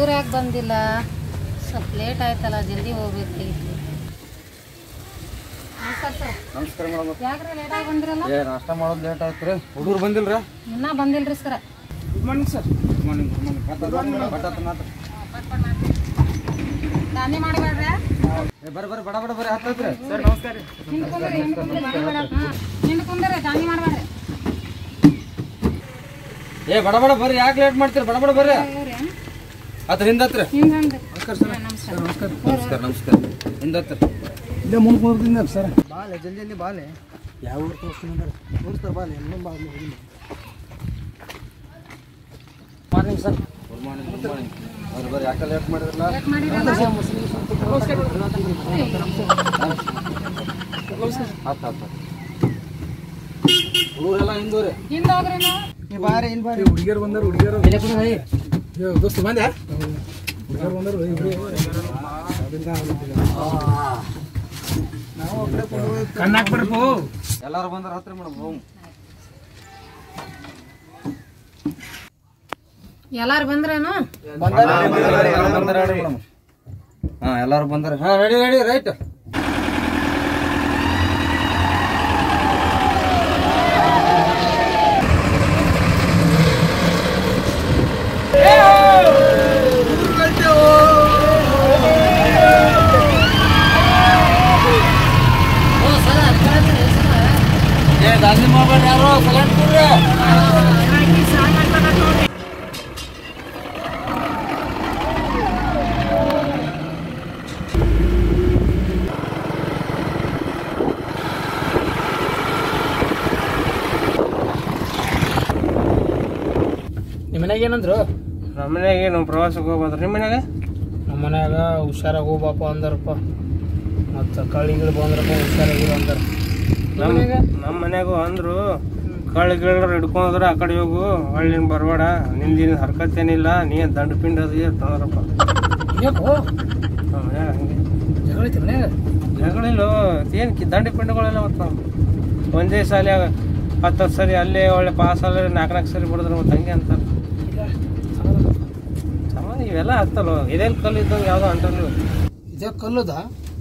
ಹುಡುಗರು ಯಾಕೆ ಬಂದಿಲ್ಲ? ಸ್ವಲ್ಪ ಲೇಟ್ ಆಯ್ತಲ್ಲ, ಜಲ್ದಿ ಹೋಗ್ಬೇಕೈತಿ. ನಮಸ್ಕಾರ ಸರ್. ನಮಸ್ಕಾರ ಮೇಡಮ್. ಯಾಕ್ರಿ ಲೇಟ್ ಆಗಿ ಬಂದಿರಲ್ಲ? ನಾಷ್ಟ ಮಾಡೋದು ಲೇಟ್ ಆಯ್ತು ರೀ. ಹುಡುಗರು ಬಂದಿಲ್ರ? ಇನ್ನೂ ಬಂದಿಲ್ರಿ sir. Good morning sir. Good morning. ದಾನಿ ಮಾಡಬೇಡ್ರಿ. ಬರ್ರಿ ಬಡ ಬರ್ರಿ ಹತ್ತೈತ್ರಿ ಸರ್. ನಮಸ್ಕಾರ ರೀ. ನಿಂದು ಕುಂದ್ರಿ, ದಾನಿ ಮಾಡಬೇಡ್ರಿ. ಬಡ ಬರ್ರಿ, ಯಾಕೆ ಲೇಟ್ ಮಾಡ್ತೀರಿ? ಬಡ ಬರ್ರಿ. ಹತ್ರ ಹಿಂದತ್ರಿ. ನಮಸ್ಕಾರ ಸರ್. ನಮಸ್ಕಾರ. ಹಿಂದತ್ರಿ. ಇಲ್ಲೇ ಮುಂದೆ ಹೋಗ್ತೀನಿ ಸರ್. ಬಾಲೆ ಜಲ್ದಿ ಬಾಲೆ. ಯಾವ ಊರು ತೋರಿಸ್ತಾರೆ ಬಾಲೆ. ಇನ್ನೊಂದು ಬಾಲೆ. Morning sir. Good morning. ಬರ್ರಿ ಯಾಕೆ ಲೇಟ್ ಮಾಡಿದ್ರಲ್ಲ? ಹುಡುಗರೆಲ್ಲ ಹಿಂದೂರಿ. ಬಾರಿ ಹುಡುಗಿಯರು ಬಂದಾರ. ಹುಡುಗಿಯರು ದೋಸ್ತ ಬಂದೆ. ಹುಡುಗಿಯರು ಬಂದರು. ಕಣ್ಣಾಕ್ಬಿಡ್ರು. ಎಲ್ಲಾರು ಬಂದಾರ ಹತ್ರ ಮೇಡಮ್. ಎಲ್ಲಾರು ಬಂದ್ರೇನು? ಎಲ್ಲಾರು ಬಂದಾರ. Ready right. ದಾಂಧಿ ಮಾಡ್ಬೇಡ ಯಾರು. ಸೈಲೆಂಟ್ ಕೊಡ್ರಿ. ನಿಮ್ಮ ಮನ್ಯಾಗ ಏನಂದ್ರು? ನಮ್ಮ ಮನ್ಯಾಗ ನಾವು ಪ್ರವಾಸಕ್ಕೆ ಹೋಗ್ಬೋದ್ರಿ. ನಿಮ್ಮ ಮನ್ಯಾಗ? ನಮ್ಮ ಮನ್ಯಾಗ ಹುಷಾರಾಗಿ ಹೋಗ್ಬಾಪ ಅಂದಾರಪ್ಪ. ಮತ್ತು ಕಳ್ಳಿಗಳು ಬಂದ್ರಪ್ಪ ಹುಷಾರಾಗಿರು ಅಂದಾರ. ನಮ್ಮ ಮನ್ಯಾಗೂ ಅಂದ್ರು ಕಳ್ಳಿಗಳು ಹಿಡ್ಕೊಂಡ್ರ ಆ ಕಡೆ ಹೋಗು, ಹಳ್ಳಿನ ಬರಬೇಡ, ನಿಂದಿನ ಹರ್ಕತ್ತೇನಿಲ್ಲ, ನೀ ದಂಡ ಪಿಂಡ ಅದು ತಂದ್ರಪ್ಪ. ಯಾಕೋ ನಮ್ಮ ಮನ್ಯಾಗ ಹಂಗೆ ಜಗಳೈತಿ ಮನ್ಯಾಗ? ಜಗಳಿಲ್ಲ. ಏನು ದಂಡ ಪಿಂಡಗಳೆಲ್ಲ ಮತ್ತು ಒಂದೇ ಸಾಲಿಯಾಗ 10 ಸರಿ ಅಲ್ಲೇ ಒಳ್ಳೆ ಪಾಸ್ ಅಲ್ಲ 4 ಸರಿ ಬಿಡಿದ್ರೆ ಮತ್ತು ಹಂಗೆ ಅಂತಾರೆ. ಸಮಾನ ಇವೆಲ್ಲ ಆಗ್ತಲ್ವ. ಇದೆಲ್ಲಿ ಕಲ್ಲು ಇದ್ದಂಗೆ ಯಾವುದೋ ಅಂಟಲ್ಲ. ಇದೇ ಕಲ್ಲುದ?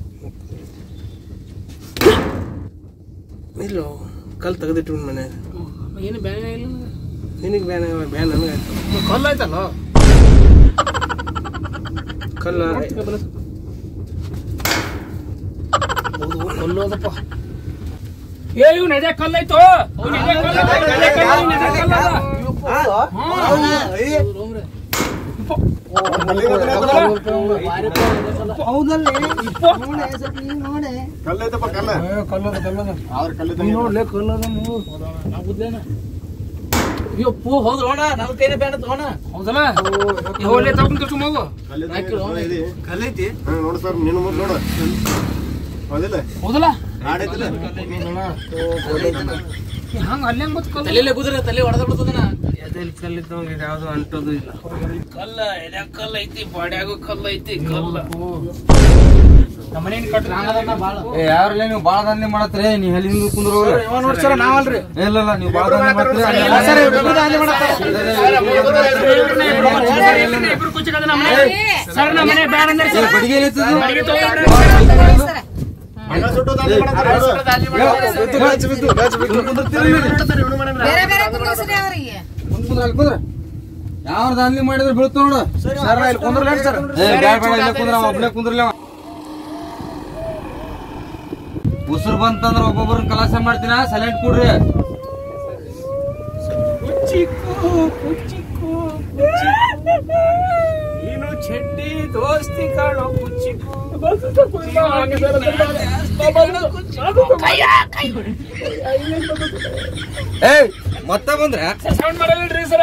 ಇಲ್ಲ, ಕಲ್ಲು ತೆಗೆದಿಟ್ಟು ಮನ್ಯಾಗ. ಏನು ಬ್ಯಾನ್ ಇಲ್ಲ ನಿನಗೆ ಬ್ಯಾನ್ ನನಗೆ ಆಯ್ತು. ಕಲ್ಲು ಆಯ್ತಲ್ಲ. ಕಲ್ಲು ಕಲ್ಲು ಅದಪ್ಪ. ಇವ್ನು ಎದೆ ಕಲ್ಲಾಯ್ತು. ಹೌದಲ್ಲ ಹಂಗ ಅಲ್ಲೇ ತಲೆ ಕುದುರೆ ತಲೆ ಹೊಡೆದ ಬಿಡ್ತದನ. ಎದೆಲ್ಲಿ ಕಲ್ಲಿದ್ದಂಗೆ ಯಾವುದು ಅಂಟೋದು ಇಲ್ಲ. ಕಲ್ಲ ಎದೆ ಕಲ್ಲ ಐತಿ, ಬಾಡ್ಯಾಗು ಕಲ್ಲ ಐತಿ. ಕಲ್ಲ ನಮ್ಮನೇನ್ ಕಟ್ಟ ಯಾರಲ್ಲ ನೀವು ಬಾಳ ದಂಧೆ ಮಾಡತ್ರಿ. ನೀವ್ ಎಲ್ಲಿ ಹಿಂಗ್ ಕುಂದ್ರ ನೋಡ್ಸರ ನಾವಲ್ರಿ. ಇಲ್ಲ ನೀವು ಬಾಳ ದಂಧೆ ಮಾಡ್ತೀರಿ. ಯಾವ ದಾಂಧೆ ಮಾಡಿದ್ರೆ ಬೀಳ್ತು ನೋಡು. ಒಬ್ಬನೇ ಕುಂದ್ರಲ್ಲ. ಉಸಿರು ಬಂತಂದ್ರ ಒಬ್ಬೊಬ್ಬರನ್ನ ಕಲಾಸ ಮಾಡ್ತೀನ. ಸೈಲೆಂಟ್ ಕೊಡ್ರಿ. ನೀನು ಚೆಡ್ಡಿ ದೋಸ್ತಿ ಕಾಣೋ ಕುಚ್ಚಿಕು. ಮತ್ತೆ ಬಂದ್ರೆ ಸೌಂಡ್ ಮಾಡಲ್ರಿ ಸರ.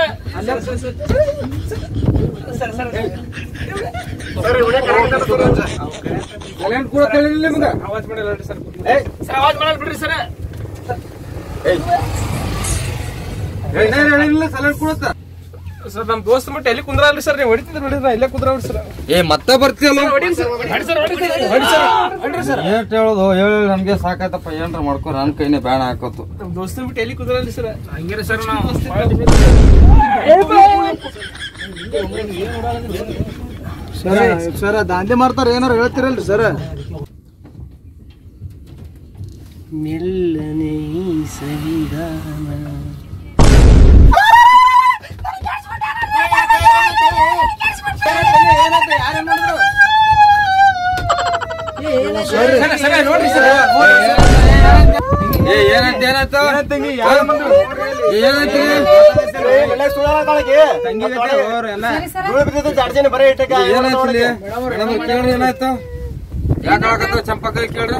ಸೈಲೆಂಟ್ ಕೂಡ ಕೇಳಿಲ್ಲ ನಿಮ್ಗೆ. ಆವಾಜ್ ಮಾಡಲ್ಲ ಸರ್. ಆವಾಜ್ ಮಾಡಲ್ ಬಿಡ್ರಿ ಸರ. ಸೈಲೆಂಟ್ ಕೊಡುತ್ತ ಸರ್. ನಮ್ಮ ದೋಸ್ತ ಮಟ್ಟ ಎಲ್ಲಿ ಕುಂದ್ರಲ್ರಿ ಸರ್. ನೀವು ಹೊಡಿತಿದ್ರೆ ಹೊಡಿದ್ರೆ ಇಲ್ಲೇ ಕುಂದ್ರವ್ರಿ ಸರ್. ಮತ್ತೆ ಬರ್ತೀಯಲ್ಲ. ಏಟ್ ಹೇಳೋದು ಹೇಳಿ ನಮ್ಗೆ ಸಾಕಾಯ್ತಪ್ಪ. ಏನ್ರ ಮಾಡ್ಕೊ. ನನ್ ಕೈನೇ ಬ್ಯಾಣ ಹಾಕೋತು. ನಮ್ಮ ದೋಸ್ತ ಬಿಟ್ಟು ಎಲ್ಲಿ ಕುಂದ್ರಲ್ರಿ ಸರ್. ಹಂಗೆ ಸರ್. ನಾವು ಸರ್ ದಾಂಧೆ ಮಾಡ್ತಾರ ಏನಾರ ಹೇಳ್ತಿರಲ್ರಿ ಸರ್? ಮೆಲ್ಲನೆ ಸವಿಧಾನ ಏನಾಯ್ತು? ಯಾಕೆ ಚಂಪಕೈ ಕೇಳ್ರಿ.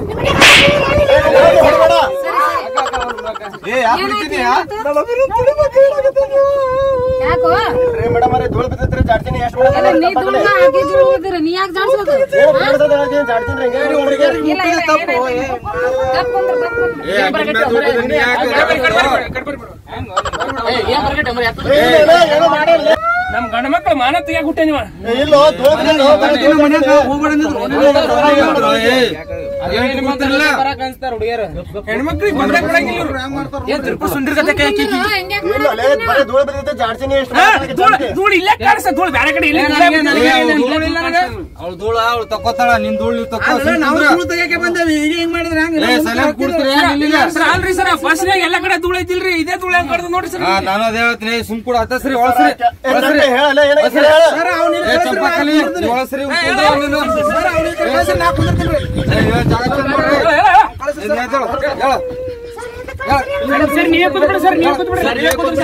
ಯಾಕೋ ನೀ ದುಡ್ನ ಹಾಕಿ ದುಡ್ದಿರ ನೀ ಯಾಕೆ ಜಾಡ್ಸೋದು? ನಮ್ ಗಂಡ ಮಕ್ಳು ಮಾನ ತೆಗಿಯಾಕ ಹುಟ್ಟೆ ನೀವು. ಹೆಣ್ಮಕ್ಳಿಗೆ ಬಂದಾಗ ಕೊಡಂಗಿಲ್ಲ ಧೂಳು ಇಲ್ಲೇ ಕಾಣಿಸ್ತ ಧೂಳು ಬೇರೆ ಕಡೆ ಇಲ್ಲ. ಅವ್ಳು ಧೂಳ ಅವ್ಳು ತಕೋತಾಳ, ನಿನ್ ಧೂಳು ನೀವು ತಕೋ. ಅಲ್ರಿ ಸರ್ ಫಸ್ಟ್ ಎಲ್ಲಾ ಕಡೆ ಧೂಳು ಐತಿಲ್ರಿ, ಇದೇ ಧೂಳು ಹೆಂಗ್ ಕಡ್ದು ನೋಡ್ರಿ ಸರ್. ನಾನು ಅದೇ ಹೇಳ್ತೀನಿ, ಸುಮ್ ಕೂಡ ಹತ್ತಸ್ರಿ ಒಳಸ್ರಿ ಚಂಪಕಲಿ ಒಳಸ್ರಿ. ಸರ್ ನೀವೇ ಕೂತ್ಬಿಡಿ ಸರ್, ನೀವೇ ಕೂತ್ಬಿಡಿ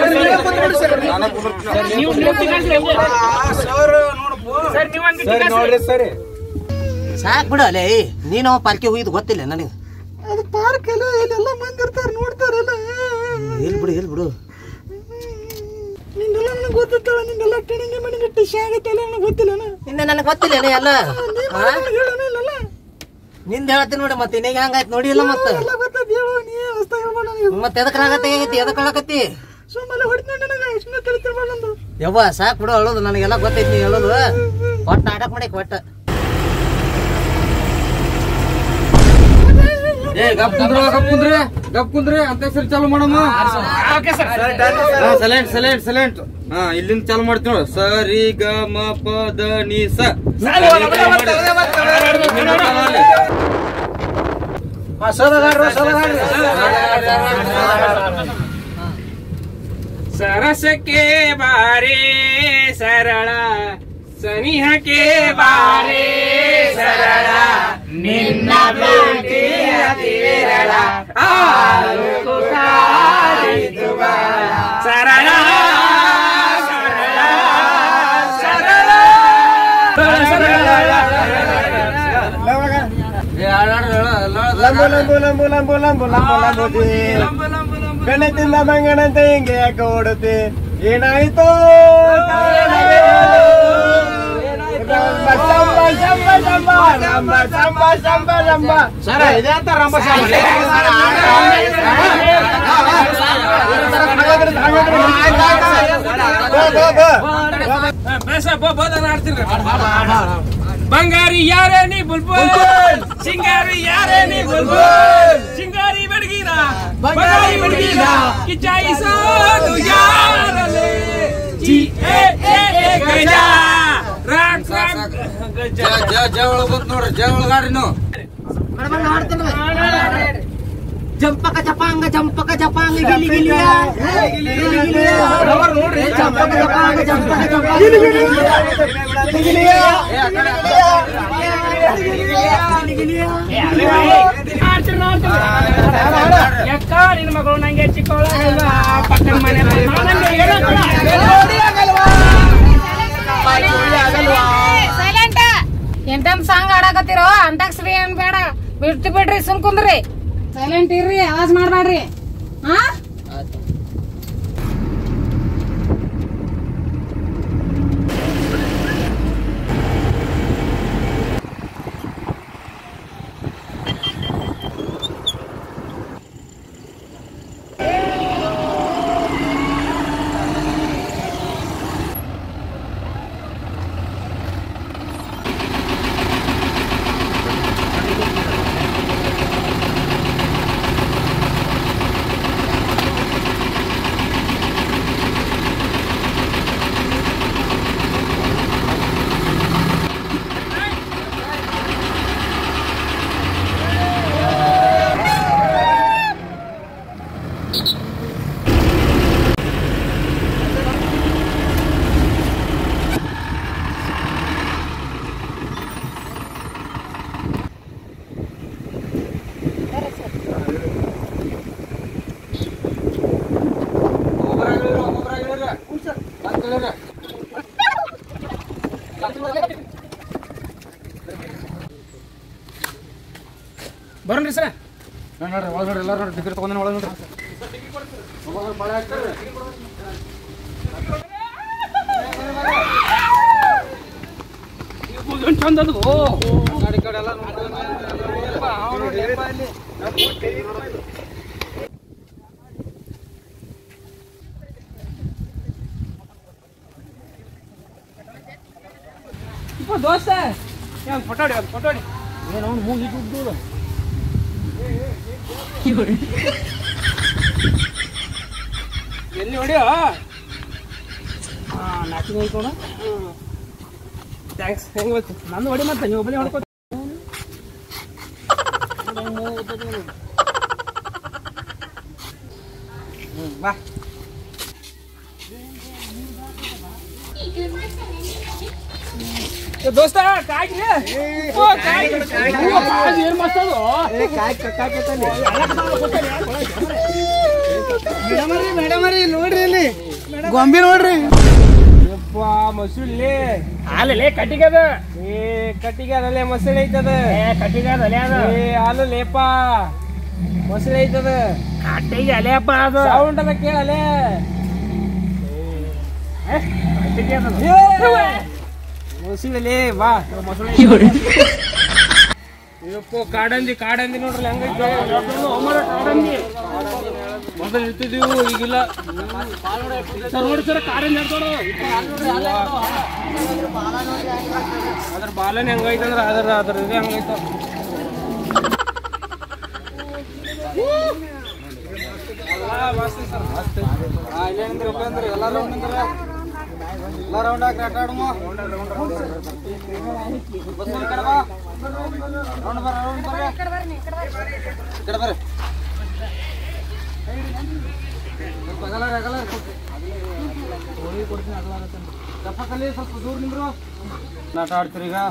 ಸರ್. ಸಾಕ್ ಬಿಡು ಅಲ್ಲೇ ನೀನು ಪಾರ್ಕೆ ಹೋಗಿದ್ ಗೊತ್ತಿಲ್ಲ ನನಗೆ. ಅದು ಪಾರ್ಕ್ ಎಲ್ಲ ಇಲ್ಲೆಲ್ಲ ಮಂದಿ ಇರ್ತಾರ ನೋಡ್ತಾರಲ್ಲ. ಎಲ್ ಬಿಡು ನಿನ್ನೆಲ್ಲ ನನಗೆ ಗೊತ್ತಿರ್ತಾಳ, ನಿನ್ನೆಲ್ಲ ಟಿಣಿಗೆ ಮಣಿಗೆ ಟಿಶ್ ಆಗೈತೆಲ್ಲ ನನಗೆ ಗೊತ್ತಿಲ್ಲ. ನಿನ್ನೆ ನನಗೆ ಗೊತ್ತಿಲ್ಲ ಎಲ್ಲ ನಿಂದ ಹೇಳ್ತೀನಿ ನೋಡಿ. ಮತ್ತೆ ಇನ್ನೇಗ ಹಂಗಾಯ್ತು ನೋಡಿ ಇಲ್ಲ ಮತ್ತೆ ಮತ್ತೆ ಎದಕ್ಕಾಗತ್ತೆ ಯವ್ವ ಸಾಕ್ ಬಿಡು ಹೇಳೋದು, ನನಗೆಲ್ಲ ಗೊತ್ತೈತಿ ನೀ ಹೇಳೋದು. ಒಟ್ಟು ನಾಟಕ ಮಾಡಕ್ ಒಟ್ಟ ಗಪ್ ಕುಂದ್ರಿ ಅಂತ್ಯಾಕ್ಷರಿ ಚಾಲು ಮಾಡಮ್ಮ. ಸೈಲೆಂಟ್. ಹಾ ಇಲ್ಲಿಂದ ಚಾಲು ಮಾಡ್ತೀವಿ ನೋಡಿ. ಸ ರಿ ಗ ಮ ಪ ದ ನಿ ಸ. ಸರಸಕ್ಕೆ ಬಾರೇ ಸರಳ, ಸನಿಹಕ್ಕೆ ಬಾರೇ ಸರಳ, ನಿನ್ನ ಪ್ರೀತಿ ಅತಿ ವಿರಳ, ಆಲೋಕು ಕಾಡಿತು ಬಾಳ. ಸರಳ ಸರಳ ಸರಳ ಗಣತಿಂದ ಮಂಗನಂತೆ ಹಿಂಗೆ ಯಾಕೆ ಓಡುತ್ತೆ, ಏನಾಯ್ತು? ಸರ ಇದೆ ಅಂತ ರಂಬ ಬಂಗಾರಿ ಯಾರೇ ನೀ ಬುಲ್ಬುಲ್, ಸಿಂಗಾರಿ ಯಾರೇ ನೀ ಬುಲ್ಬುಲ್, ಸಿಂಗಾರಿ ಬಡಗಿನ ಬಂಗಾರಿ ಬಡಗಿನ ಕಿಚಾಯಿಸೋದು ಯಾರಲೆ ಜಿ ಎ ಎ ಎ ಗಜ ರಾಕ್ ರಾಕ್ ಗಜ ಜವಳ ಬಂತು ನೋಡ್ರಿ, ಜವಳಗಾಡ್ರಿ ನೀವು. ಜಂಪಕ ಜಪಾಂಗ ಗಿಲಿ ಗಿಲಿಯ ನೋಡ್ರಿ. ಜಂಪಕ ಜಪಾಂಗ ಗಿಲಿ ಯಾಕ ನಿನ್ನ ಮಗಳು ನಂಗೆ ಚಿಕ್ಕವಳ ಪಕ್ಕದ ಮನೆ ಎಂಟಮ್ ಸಾಂಗ್ ಆಡಾಕತ್ತಿರೋ ಅಂತಾಕ್ಷರಿ ಏನ್ ಬೇಡ, ಬಿಡ್ರಿ ಸುಮ್ ಕುಂದ್ರಿ, ಸೈಲೆಂಟ್ ಇರ್ರಿ, ಆವಾಜ್ ಮಾಡ್ಬೇಡ್ರಿ. ಹಾ ಬರೋಣ್ರಿ ಸರ್. ನೋಡ್ರಿ ಒಳಗೆ ನೋಡ್ರಿ ಎಲ್ಲರೂ ನೋಡ್ರಿ ಟಿಕೆಟ್ ತೊಗೊಂಡು ಒಳಗೆ ನೋಡ್ರಿ ಭಾಳ ಆಗ್ತಾರೆ ಚಂದ ಅದು ಗಾಡಿ ಕಡೆ ಎಲ್ಲ ದೋಸ್ತ ಫೋಟೋ ಹೊಡಿ ಫೋಟೋ ಹೊಡಿ ಏನು ಅವ್ನು ಮೂಗಿ ದುಡ್ಡು ಎಲ್ಲಿ ಹೊಡಿಯೋ ನಾಚಿಂಗ್ ಹೋಯ್ಕೋಣ ಥ್ಯಾಂಕ್ಸ್ ಹೆಂಗೆ ಗೊತ್ತು ನಂದು ಹೊಡಿ ಮತ್ತೆ ನೀವು ಒಬ್ಬನೇ ಹೊಡ್ಕೊ ಬಾ ದೋಸ್ತ ಕಾಯ್ರಿ ಏನ್ ಮಸ್ತದು ಮೇಡಮ್ ರೀ ನೋಡ್ರಿ ಇಲ್ಲಿ ಗೊಂಬಿ ನೋಡ್ರಿ ಮಸೂಲಿ ಹಾಲೇ ಕಟ್ಟಿಗೆ ಅದ ಕಟ್ಟಿಗೆ ಅದಲ್ಲೇ ಮಸೂಳಿ ಐತದ ಕಟ್ಟಿಗೆ ಅದ ಅಲೆ ಅದ ಹಾಲು ಲೇಪ ಮಸೂಳಿ ಐತದ ಕಟ್ಟಿಗೆ ಅಲೆಯಪ್ಪ ಅದು ಸೌಂಡ್ ಅದ ಕೇಳಲೆ ಕಟ್ಟಿಗೆ ಅದ ಮಸೂಳಿ ಬಾ ಇವಪ್ಪ ಕಾಡಂದಿ ಕಾಡಂದಿ ನೋಡ್ರಿ ಹೆಂಗೈತೆ ಕಾಡಂದಿ ಮೊದಲು ಇರ್ತಿದ್ದೀವಿ ಈಗಿಲ್ಲ ಸರ್ ನೋಡಿ ಸರ್ ಕಾಡಂದಿ ಹೇಳ್ತಾರ ಅದ್ರ ಬಾಲನ್ ಹೆಂಗೈತಂದ್ರ ಅದ್ರ ಇದು ಹೆಂಗೈತ ಎಲ್ಲ ರೌಂಡ್ ಹಾಕಿ ಆಟ ಆಡುಮ ಕಡೆ ಬರ್ರಿ ಸ್ವಲ್ಪ ದೂರ ನಿಂದ್ರು ಆಟ ಆಡ್ತೀರಿ ಈಗ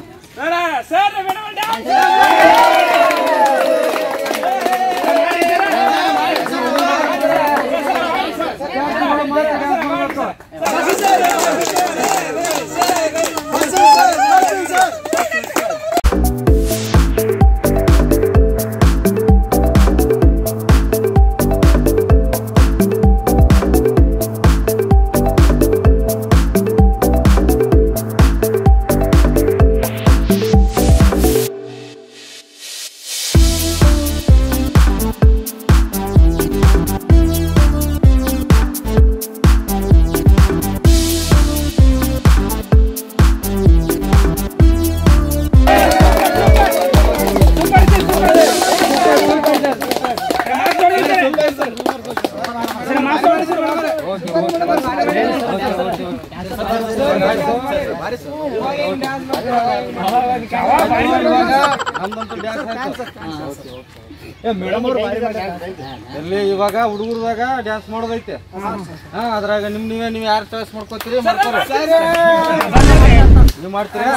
ಎಲ್ಲಿ ಇವಾಗ ಹುಡುಗರದಾಗ ಡ್ಯಾನ್ಸ್ ಮಾಡೋದೈತೆ ಅದ್ರಾಗ ನೀವ್ ಯಾರು ಚಾಯ್ಸ್ ಮಾಡ್ಕೋತೀರಿ ನೀವು ಮಾಡ್ತೀರಾ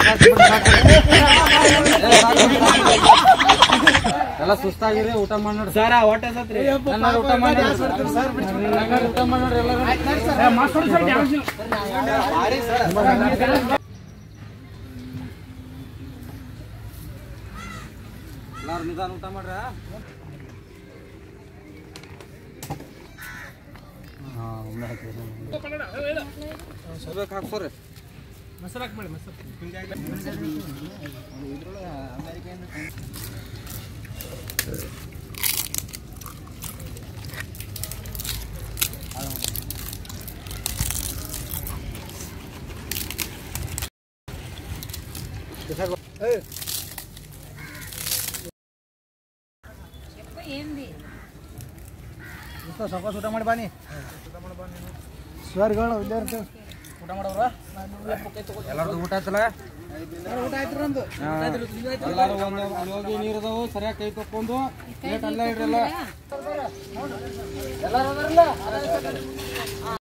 ಎಲ್ಲ ಸುಸ್ತಾಗಿರಿ, ಊಟ ಮಾಡಿ ನೋಡ್ರಿ ಸರ ಹೊಟ್ಟೆ ಸತ್ರಿ ಊಟ ಮಾಡಿ ಊಟ ಮಾಡಿ ನೋಡ್ರಿ ಎಲ್ಲಾರು ನಿಧಾನ ಊಟ ಮಾಡ್ರ. ಹಾಕ್ಸೋರಿ ಸಾಕು ಊಟ ಮಾಡಿ ಬಾನಿ ಸರ್ಗಳು ವಿದ್ಯಾರ್ಥಿ ಊಟ ಮಾಡವ್ರ ಎಲ್ಲಾರ್ದು ಊಟ ಆಯ್ತಲ್ಲ? ಊಟ ಆಯ್ತು ನಮ್ದು. ಎಲ್ಲಾರು ಹೋಗಿ ನೀರದವು ಸರಿಯಾಗಿ ಕೈ ತಕ್ಕೊಂಡು ಪ್ಲೇಟ್ ಅಲ್ಲೇ ಇಡ್ರಲ್ಲ. ಹಾ